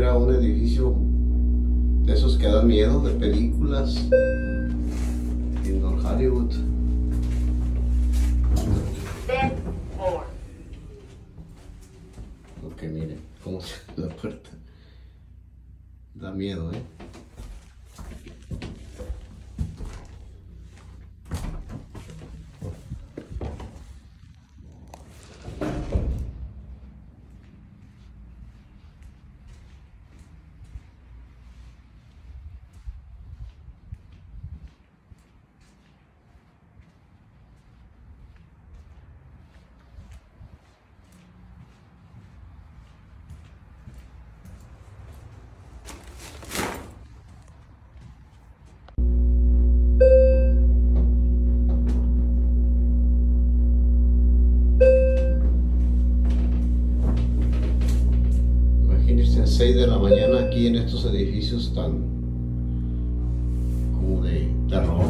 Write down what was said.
era un edificio de esos que dan miedo, de películas en North Hollywood. Ok, miren cómo se abre la puerta. Da miedo, ¿eh? Imagínense a 6 de la mañana aquí en estos edificios tan como de terror.